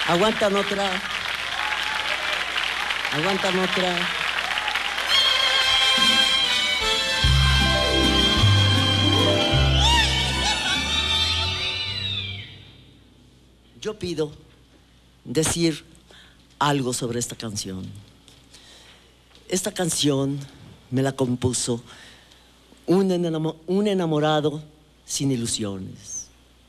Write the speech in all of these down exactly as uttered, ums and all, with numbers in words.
Aguantan otra. Aguantan otra. Yo pido decir algo sobre esta canción. Esta canción me la compuso un, enamo, un enamorado sin ilusiones.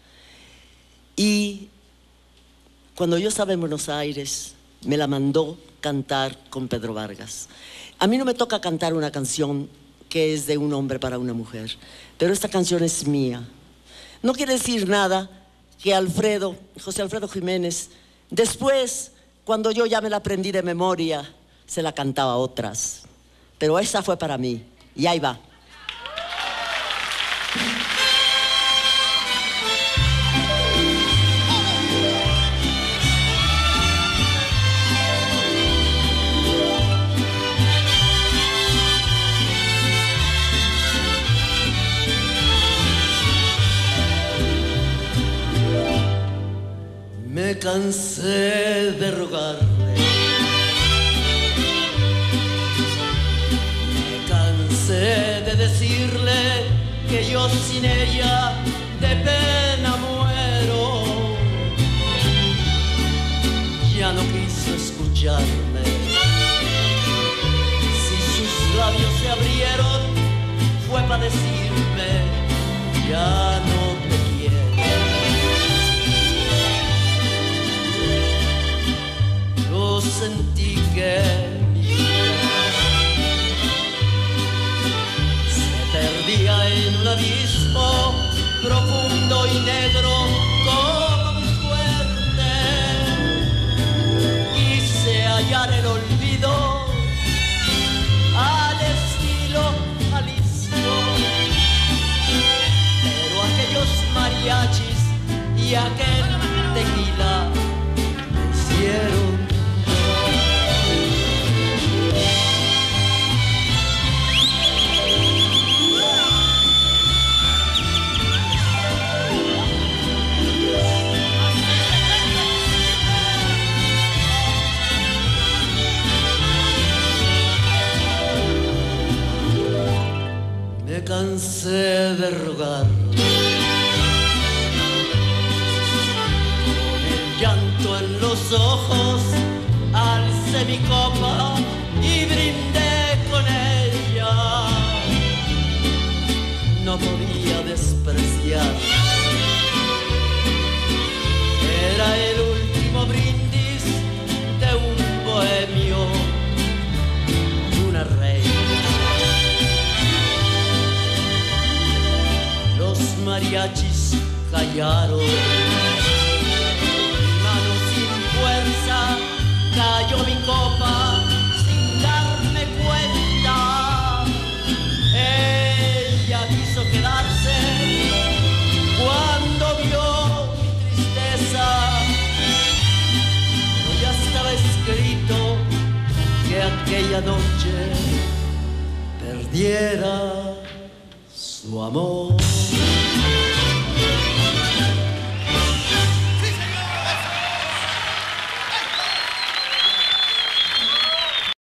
Y cuando yo estaba en Buenos Aires, me la mandó cantar con Pedro Vargas. A mí no me toca cantar una canción que es de un hombre para una mujer, pero esta canción es mía. No quiere decir nada que Alfredo, José Alfredo Jiménez, después, cuando yo ya me la aprendí de memoria, se la cantaba a otras. Pero esa fue para mí, y ahí va. Me cansé de rogarle, me cansé de decirle que yo sin ella de pena muero. Ya no quiso escucharme. Si sus labios se abrieron, fue para decirme, ya no te quiero. Yo sentí que mi vida se perdía en un abismo profundo y negro como mi suerte. Quise hallar el olvido al estilo Jalisco, pero aquellos mariachis y aquel tequila me hicieron. Me cansé de rogar, con el llanto en los ojos, alcé mi copa y brindé con ella. No podía despreciar, era el último brindis de un bohemio, de una reina. Los mariachis callaron, mi mano sin fuerza, cayó mi copa sin darme cuenta. Ella quiso quedarse cuando vio mi tristeza, pero ya estaba escrito que aquella noche perdiera su amor.